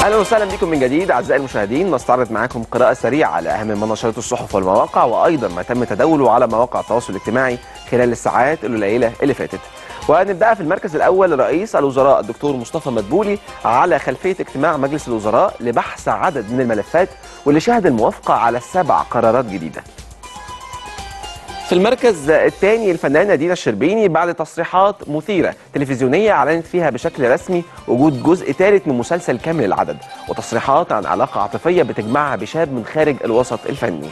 اهلا وسهلا بكم من جديد اعزائي المشاهدين. نستعرض معاكم قراءه سريعه على اهم منشورات الصحف والمواقع وايضا ما تم تداوله على مواقع التواصل الاجتماعي خلال الساعات القليله اللي فاتت. وهنبدأ في المركز الأول رئيس الوزراء الدكتور مصطفى مدبولي على خلفية اجتماع مجلس الوزراء لبحث عدد من الملفات واللي شهد الموافقة على 7 قرارات جديدة. في المركز الثاني الفنانة دينا الشربيني بعد تصريحات مثيرة تلفزيونية أعلنت فيها بشكل رسمي وجود جزء ثالث من مسلسل كامل العدد، وتصريحات عن علاقة عاطفية بتجمعها بشاب من خارج الوسط الفني.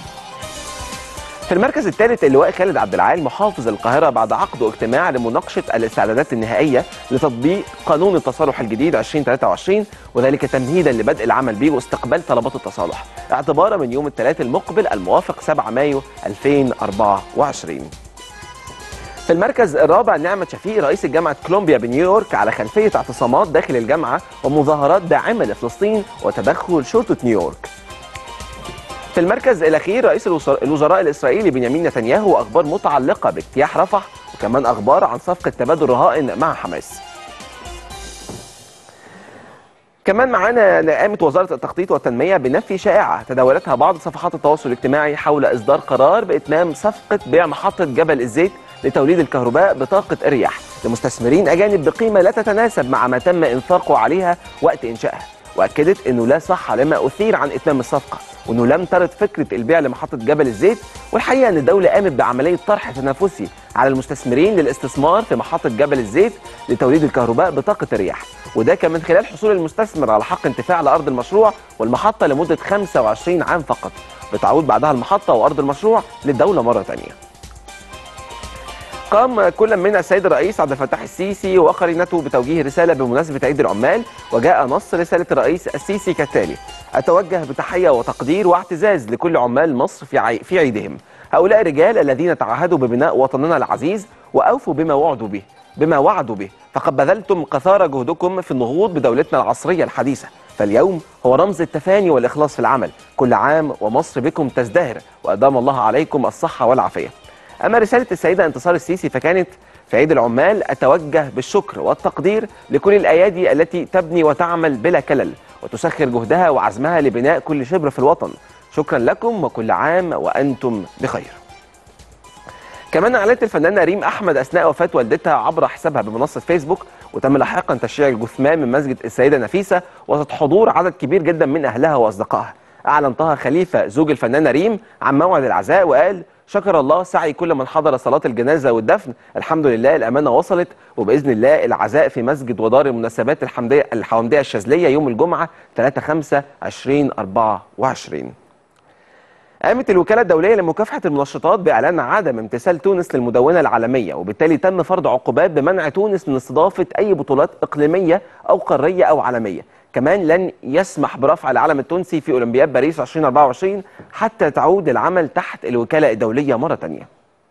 في المركز الثالث اللواء خالد عبد العال محافظ القاهرة بعد عقد اجتماع لمناقشة الاستعدادات النهائية لتطبيق قانون التصالح الجديد 2023 وذلك تمهيدا لبدء العمل به واستقبال طلبات التصالح اعتبارا من يوم الثلاث المقبل الموافق 7 مايو 2024. في المركز الرابع نعمة شفيق رئيس جامعة كولومبيا بنيويورك على خلفية اعتصامات داخل الجامعة ومظاهرات داعمة لفلسطين وتدخل شرطة نيويورك. في المركز الأخير رئيس الوزراء الإسرائيلي بنيامين نتنياهو وأخبار متعلقة باجتياح رفح وكمان أخبار عن صفقة تبادل رهائن مع حماس. كمان معانا قامت وزارة التخطيط والتنمية بنفي شائعة تداولتها بعض صفحات التواصل الاجتماعي حول إصدار قرار بإتمام صفقة بيع محطة جبل الزيت لتوليد الكهرباء بطاقة الرياح لمستثمرين أجانب بقيمة لا تتناسب مع ما تم إنفاقه عليها وقت إنشائها، وأكدت أنه لا صحة لما أثير عن إتمام الصفقة وأنه لم ترد فكرة البيع لمحطة جبل الزيت، والحقيقة أن الدولة قامت بعملية طرح تنافسي على المستثمرين للاستثمار في محطة جبل الزيت لتوليد الكهرباء بطاقة الرياح، وده كان من خلال حصول المستثمر على حق انتفاع لأرض المشروع والمحطة لمدة 25 عام فقط، بتعود بعدها المحطة وأرض المشروع للدولة مرة ثانية. قام كل من السيد الرئيس عبد الفتاح السيسي وقرينته بتوجيه رسالة بمناسبة عيد العمال، وجاء نص رسالة الرئيس السيسي كالتالي: أتوجه بتحية وتقدير واعتزاز لكل عمال مصر في عيدهم، هؤلاء الرجال الذين تعهدوا ببناء وطننا العزيز وأوفوا بما وعدوا به، فقد بذلتم قثار جهدكم في النهوض بدولتنا العصرية الحديثة، فاليوم هو رمز التفاني والإخلاص في العمل، كل عام ومصر بكم تزدهر وأدام الله عليكم الصحة والعافية. أما رسالة السيدة انتصار السيسي فكانت في عيد العمال: أتوجه بالشكر والتقدير لكل الأيادي التي تبني وتعمل بلا كلل وتسخر جهدها وعزمها لبناء كل شبر في الوطن، شكرا لكم وكل عام وأنتم بخير. كمان أعلنت الفنانة ريم أحمد أثناء وفاة والدتها عبر حسابها بمنصة فيسبوك، وتم لاحقا تشييع الجثمان من مسجد السيدة نفيسة وسط حضور عدد كبير جدا من أهلها وأصدقائها. أعلن طه خليفة زوج الفنانة ريم عن موعد العزاء وقال: شكر الله سعي كل من حضر صلاة الجنازة والدفن، الحمد لله الأمانة وصلت، وبإذن الله العزاء في مسجد ودار المناسبات الحومدية الشاذلية يوم الجمعة 3/5/2024. قامت الوكالة الدولية لمكافحة المنشطات بإعلان عدم امتثال تونس للمدونة العالمية، وبالتالي تم فرض عقوبات بمنع تونس من استضافة أي بطولات إقليمية أو قارية أو عالمية. كمان لن يسمح برفع العلم التونسي في أولمبياد باريس 2024 حتى تعود العمل تحت الوكالة الدولية مرة تانية.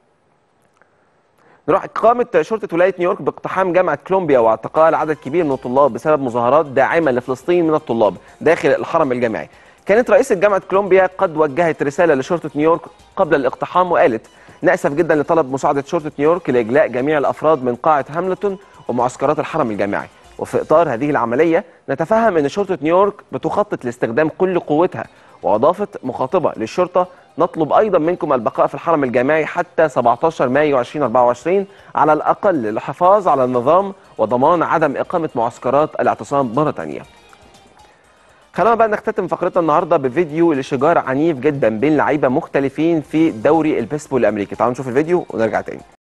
قامت شرطة ولاية نيويورك باقتحام جامعة كولومبيا واعتقال عدد كبير من الطلاب بسبب مظاهرات داعمة لفلسطين من الطلاب داخل الحرم الجامعي. كانت رئيسة جامعة كولومبيا قد وجهت رسالة لشرطة نيويورك قبل الاقتحام وقالت: نأسف جدا لطلب مساعدة شرطة نيويورك لإجلاء جميع الأفراد من قاعة هاملتون ومعسكرات الحرم الجامعي، وفي إطار هذه العملية نتفهم أن شرطة نيويورك بتخطط لاستخدام كل قوتها، وأضافت مخاطبة للشرطة: نطلب أيضا منكم البقاء في الحرم الجامعي حتى 17 مايو 2024 على الأقل للحفاظ على النظام وضمان عدم إقامة معسكرات الاعتصام مرة ثانية. خلونا بقى نختتم فقرتنا النهارده بفيديو لشجار عنيف جدا بين لعيبه مختلفين في دوري البيسبول الامريكي. تعالوا نشوف الفيديو ونرجع تاني.